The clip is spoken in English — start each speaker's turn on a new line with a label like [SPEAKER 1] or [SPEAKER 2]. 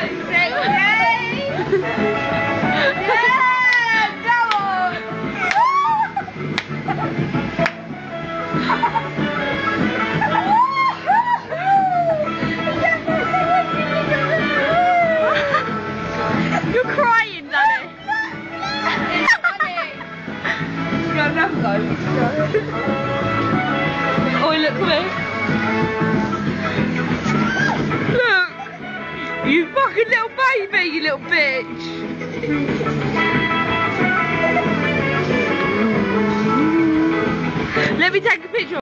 [SPEAKER 1] You're crying, Danny. Oh, look at me. Look. You fucking little baby, you little bitch. Let me take a picture.